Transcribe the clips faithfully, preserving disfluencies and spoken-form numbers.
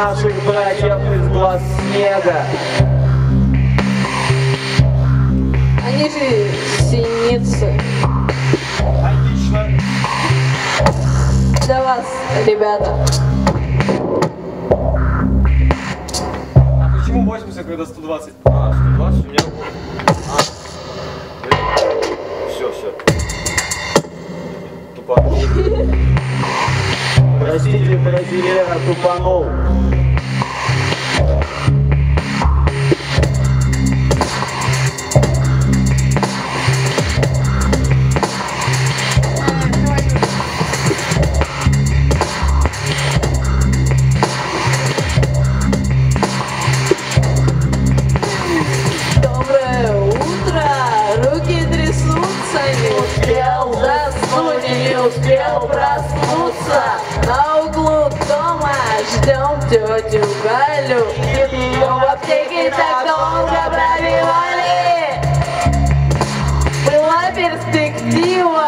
наших братьев из глаз снега. Они же синицы. Отлично. Для вас, ребята. А почему восемьдесят, когда сто двадцать? А, сто двадцать у меня... А. Все, все. Тупанул. Простите, Бразилера, тупанул. Доброе утро! Руки трясутся, не успел заснуть и не успел проснуться. На углу дома ждем тетю Галю. Ее в аптеке так долго пробивали. Была перспектива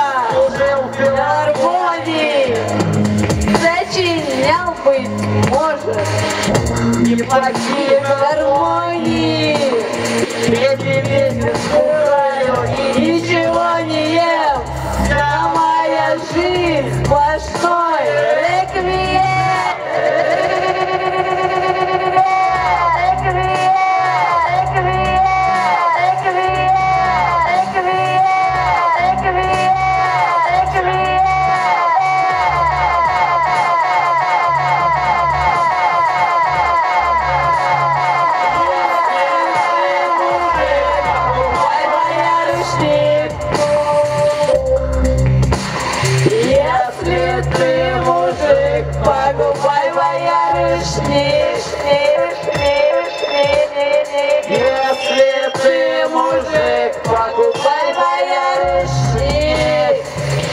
гармонии. Сочинял, быть может, неплохие гармонии. Третий месяц бухаю и ничего не ем. Вся моя жизнь сплошной реквием. Если ты мужик, покупай боярышник. Если ты мужик, покупай боярышник.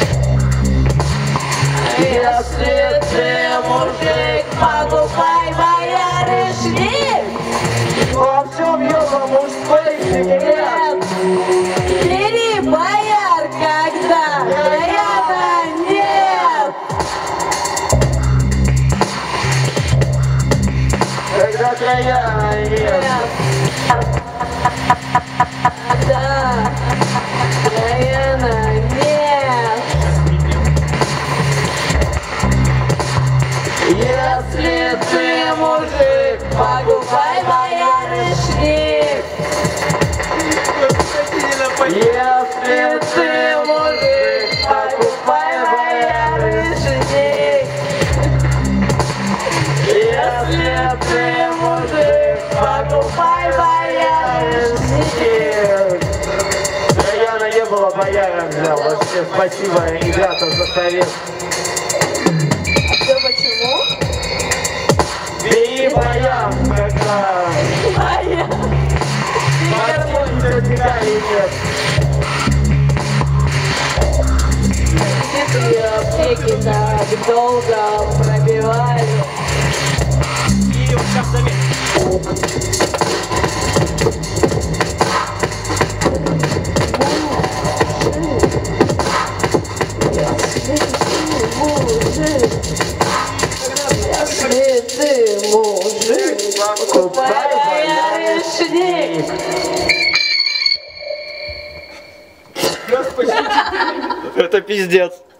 Если ты мужик, покупай боярышник. Во всем его мужской секрет. Бери бояр, когда рядом нет. Когда края нет. Да, наверное, нет. Если ты мужик, покупай боярышник. Если ты мужик, покупай боярышник. Если ты мужик, покупай боярышник. Раяна не было, боярам взял. Вообще спасибо, ребята, за совет. А все почему? Бери бояр, когда Бояр. подходит тети нет. Где аптеки так долго пробивали? И вот сейчас заметь. Если ты мужик, покупай боярышник. Это пиздец.